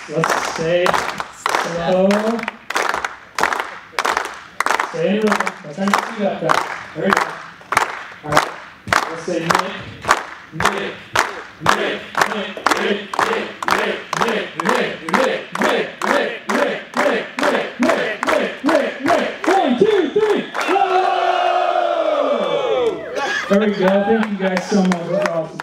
Let's say hello. Stay in the room. Let's turn your feet up there. There we go. All right. Let's say Nick. One, two, three. Whoa! There we go. Thank you guys so much. That's awesome.